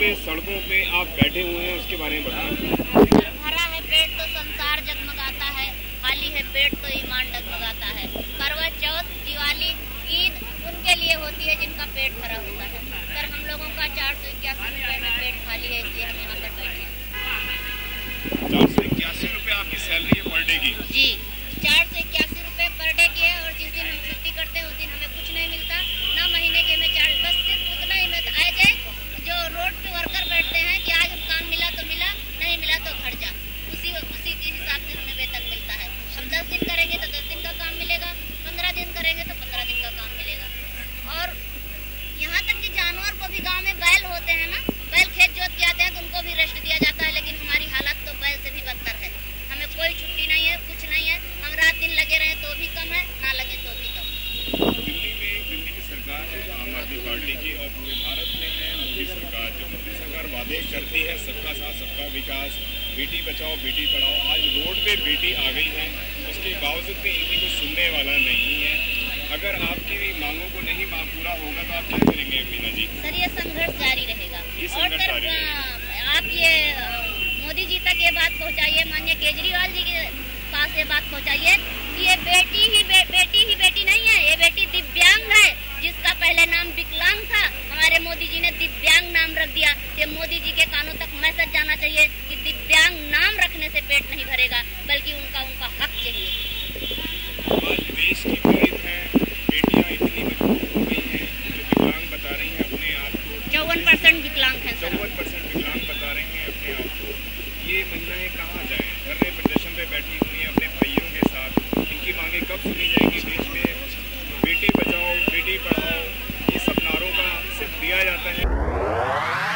पे सड़कों पे आप बैठे हुए हैं, उसके बारे में बताएं। भरा है पेट तो संसार जगमगाता है, खाली है पेट तो ईमान डगमगाता है। करवा चौथ, दिवाली, ईद उनके लिए होती है जिनका पेट भरा होता है। सर हम लोगों का 481 रुपए में पेट खाली है, इसलिए हम यहाँ पर बैठे हैं। 481 रुपए आपकी सैलरी है पर डे की? जी 481 रुपए पर डे की है, और जिस दिन हम छुट्टी करते हैं उस दिन हमें कुछ नहीं मिलता, ना महीने के में बस सिर्फ उतना ही मिलता है जो रोड पे वर्कर बैठते हैं कि आज काम मिला तो मिला, नहीं मिला तो घर जा, उसी के हिसाब से हमें वेतन मिलता है। हम 10 दिन करेंगे तो 10 दिन का काम मिलेगा, 15 दिन करेंगे तो 15 दिन का काम मिलेगा। और यहाँ तक कि जानवर को भी गाँव में बैल होते हैं ना, बैल खेत जोत के आते हैं तो उनको भी रेस्ट दिया जाता है, लेकिन हमारी हालत तो बैल से भी बदतर है। हमें कोई छुट्टी नहीं है, कुछ नहीं है, हम रात दिन लगे रहे तो भी कम है, ना लगे तो भी कम। दिल्ली की सरकार है आम आदमी पार्टी की, और पूरे भारत में है मोदी सरकार। जो मोदी सरकार वादे करती है सबका साथ सबका विकास, बेटी बचाओ बेटी पढ़ाओ, आज रोड पे बेटी आ गई है, उसके बावजूद भी इनकी को सुनने वाला नहीं है। अगर आपकी मांगों को नहीं पूरा होगा तो आप क्या करेंगे मीना जी? सर ये संघर्ष जारी रहेगा। और सर आप ये मोदी जी तक ये बात पहुंचाइए, माननीय केजरीवाल जी के पास ये बात पहुंचाइए कि ये बेटी ही बेटी नहीं है, ये बेटी दिव्यांग है, जिसका पहले नाम विकलांग था, हमारे मोदी जी ने दिव्यांग नाम रख दिया। ये मोदी जी के कानों तक मैसेज जाना चाहिए कि दिव्यांग नाम रखने से पेट नहीं भरेगा, बल्कि उनका हक चाहिए। आज देश की पीड़ित है, बेटियां इतनी मजबूर हो गई हैं, जो विकलांग बता रही हैं अपने आप को। 54% विकलांग है सर। 54% विकलांग बता रही हैं अपने आप को। ये महिलाएं कहाँ जाएं? धरने प्रदर्शन पे बैठी हुई हैं अपने भाइयों के साथ। इनकी मांगे कब सुनी जाएगी? देश में बेटी बचाओ बेटी पढ़ाओ, ये सब नारों का सिर्फ दिया जाता है।